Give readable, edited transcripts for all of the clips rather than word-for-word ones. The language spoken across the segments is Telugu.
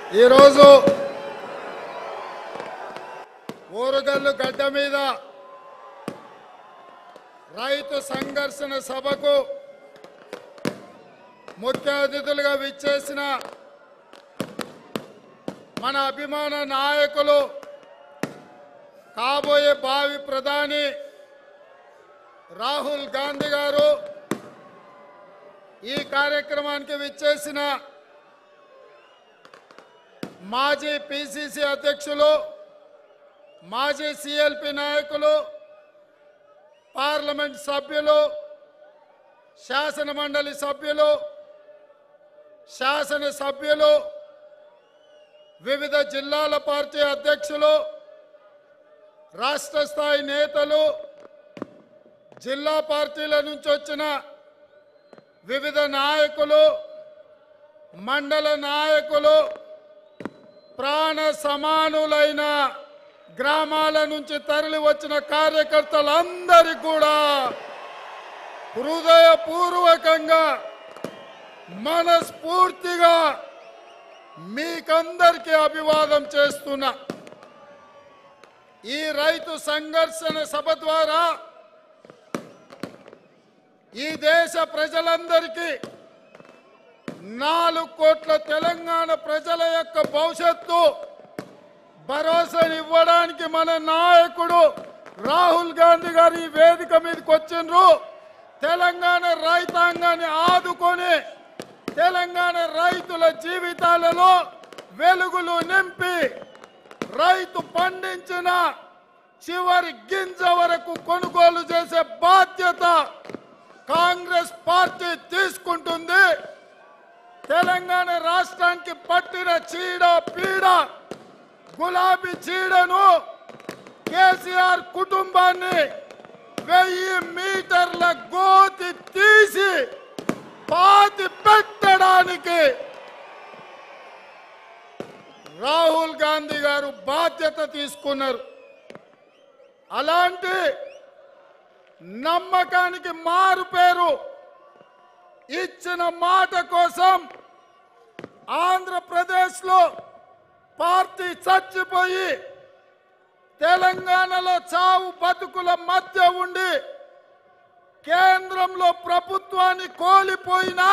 ఈరోజు ఓరుగల్లు గడ్డ మీద రైతు సంఘర్షణ సభకు ముఖ్య అతిథులుగా విచ్చేసిన మన అభిమాన నాయకులు కాబోయే భావి ప్రధాని రాహుల్ గాంధీ గారు, ఈ కార్యక్రమానికి విచ్చేసిన మాజీ పిసిసి అధ్యక్షులు, మాజీ సిఎల్పి నాయకులు, పార్లమెంట్ సభ్యులు, శాసన మండలి సభ్యులు, శాసన సభ్యులు, వివిధ జిల్లాల పార్టీ అధ్యక్షులు, రాష్ట్ర స్థాయి నేతలు, జిల్లా పార్టీల నుంచి వచ్చిన వివిధ నాయకులు, మండల నాయకులు, ప్రాణ సమానులైన గ్రామాల నుంచి తరలి వచ్చిన కార్యకర్తలందరికీ కూడా హృదయపూర్వకంగా మనస్ఫూర్తిగా మీకందరికీ అభివాదం చేస్తున్నా. ఈ రైతు సంఘర్షణ సభ ద్వారా ఈ దేశ ప్రజలందరికీ 4 కోట్ల తెలంగాణ ప్రజల యొక్క భవిష్యత్తు భరోసానివ్వడానికి మన నాయకుడు రాహుల్ గాంధీ గారు ఈ వేదిక మీదకి వచ్చిండ్రు. తెలంగాణ రైతాంగాన్ని ఆదుకొని తెలంగాణ రైతుల జీవితాలలో వెలుగులు నింపి రైతు పండించిన చివరి గింజ వరకు కొనుగోలు చేసే బాధ్యత కాంగ్రెస్ పార్టీ తీసుకుంటుంది. తెలంగాణ రాష్ట్రానికి పట్టిన చీడ పీడ గులాబీ చీడను కేసీఆర్ కుటుంబాన్ని 1000 మీటర్ల గోతి తీసి పాతి పెట్టడానికి రాహుల్ గాంధీ గారు బాధ్యత తీసుకున్నారు. అలాంటి నమ్మకానికి మారు పేరు ఇచ్చిన మాట కోసం ఆంధ్రప్రదేశ్లో పార్టీ చచ్చిపోయి తెలంగాణలో చావు బతుకుల మధ్య ఉండి కేంద్రంలో ప్రభుత్వాన్ని కోల్పోయినా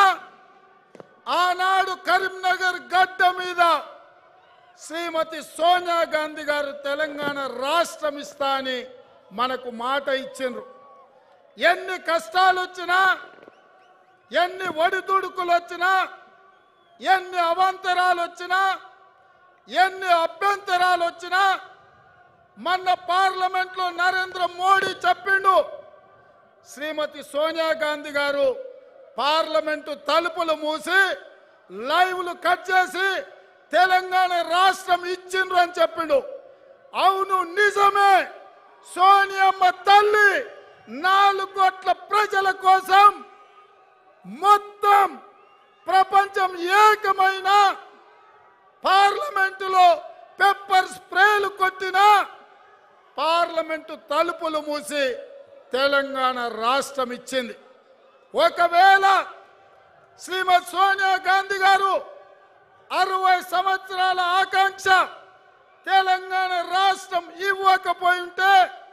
ఆనాడు కరీంనగర్ గడ్డ మీద శ్రీమతి సోనియా గాంధీ గారు తెలంగాణ రాష్ట్రం ఇస్తా అని మనకు మాట ఇచ్చిండ్రు. ఎన్ని కష్టాలు వచ్చినా, ఎన్ని ఒడిదుడుకులు వచ్చినా, ఎన్ని అవాంతరాలు వచ్చినా, ఎన్ని అభ్యంతరాలు వచ్చినా మొన్న పార్లమెంట్లో నరేంద్ర మోడీ చెప్పిండు, శ్రీమతి సోనియా గాంధీ గారు పార్లమెంటు తలుపులు మూసి లైవ్లు కట్ చేసి తెలంగాణ రాష్ట్రం ఇచ్చిండ్రు అని చెప్పిండు. అవును, నిజమే. సోనియమ్మ తల్లి 4 కోట్ల ప్రజల కోసం మొత్తం ప్రపంచం ఏకమైన పార్లమెంటులో పెప్పర్ స్ప్రేలు కొట్టిన పార్లమెంటు తలుపులు మూసి తెలంగాణ రాష్ట్రం ఇచ్చింది. ఒకవేళ శ్రీమతి సోనియా గాంధీ గారు 60 సంవత్సరాల ఆకాంక్ష తెలంగాణ రాష్ట్రం ఇవ్వకపోయి ఉంటే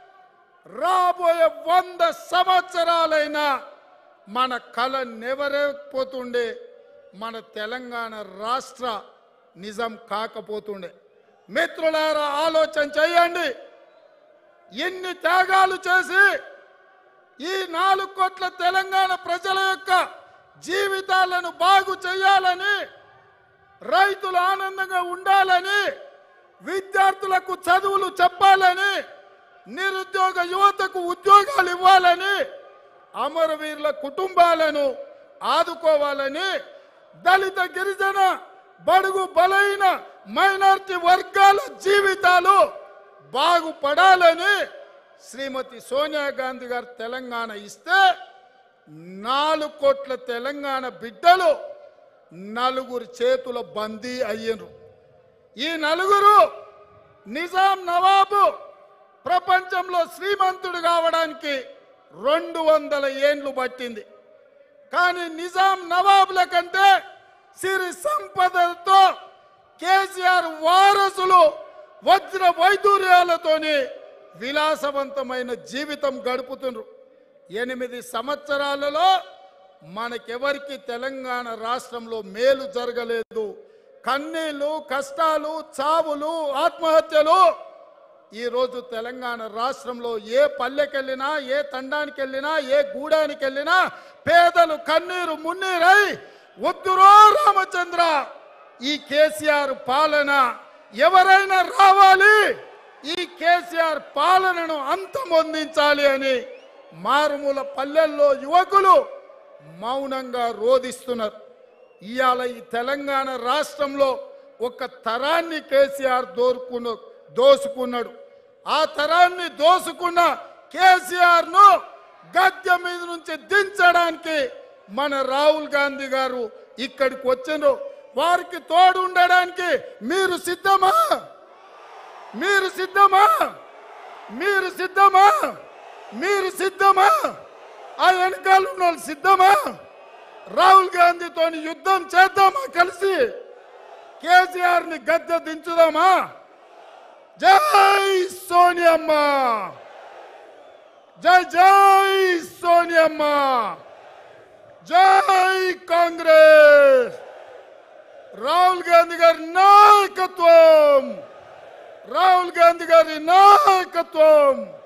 రాబోయే 100 సంవత్సరాలైనా మన కళ నెవరేకపోతుండే, మన తెలంగాణ రాష్ట్ర నిజం కాకపోతుండే. మిత్రులారా, ఆలోచన చేయండి. ఎన్ని త్యాగాలు చేసి ఈ 4 కోట్ల తెలంగాణ ప్రజల యొక్క జీవితాలను బాగు చేయాలని, రైతులు ఆనందంగా ఉండాలని, విద్యార్థులకు చదువులు చెప్పాలని, నిరుద్యోగ యువతకు ఉద్యోగాలు ఇవ్వాలని, అమరవీరుల కుటుంబాలను ఆదుకోవాలని, దళిత గిరిజన బడుగు బలైన మైనారిటీ వర్గాల జీవితాలు బాగుపడాలని శ్రీమతి సోనియా గాంధీ గారు తెలంగాణ ఇస్తే 4 కోట్ల తెలంగాణ బిడ్డలు 4 చేతుల బందీ అయ్యారు. ఈ 4 నిజాం నవాబు ప్రపంచంలో శ్రీమంతుడు కావడానికి 200 ఏండ్లు పట్టింది. కానీ నిజాం నవాబుల కంటే సిరి సంపదలతో కేసీఆర్ కేసీఆర్ వారసులు వజ్ర వైదూర్యాలతోని విలాసవంతమైన జీవితం గడుపుతున్నారు. 8 సంవత్సరాలలో మనకెవరికి తెలంగాణ రాష్ట్రంలో మేలు జరగలేదు. కన్నీళ్లు, కష్టాలు, చావులు, ఆత్మహత్యలు. ఈరోజు తెలంగాణ రాష్ట్రంలో ఏ పల్లెకెళ్ళినా, ఏ తండానికి వెళ్ళినా, ఏ గూడానికి వెళ్ళినా పేదలు కన్నీరు మున్నీరై వద్దురో రామచంద్ర, ఈ కేసీఆర్ పాలన ఎవరైనా రావాలి, ఈ కేసీఆర్ పాలనను అంతమొందించాలి అని మారుమూల పల్లెల్లో యువకులు మౌనంగా రోధిస్తున్నారు. ఇవాళ ఈ తెలంగాణ రాష్ట్రంలో ఒక తరాన్ని కేసీఆర్ దోసుకున్నాడు. ఆ తరాన్ని దోసుకున్న కేసీఆర్ ను గద్దె మీద నుంచి దించడానికి మన రాహుల్ గాంధీ గారు ఇక్కడికి వచ్చిండ్రు. వారికి తోడు ఉండడానికి మీరు సిద్ధమా? మీరు సిద్ధమా? మీరు సిద్ధమా? మీరు సిద్ధమా? ఆ వెనకాల ఉన్న వాళ్ళు సిద్ధమా? రాహుల్ గాంధీతో యుద్ధం చేద్దామా? కలిసి కేసీఆర్ ని గద్దె దించుదామా? జై సోనియమ్మ, జై జై సోనియమ్మ, జై కాంగ్రెస్. రాహుల్ గాంధీ గారి నాయకత్వం, రాహుల్ గాంధీ గారి నాయకత్వం.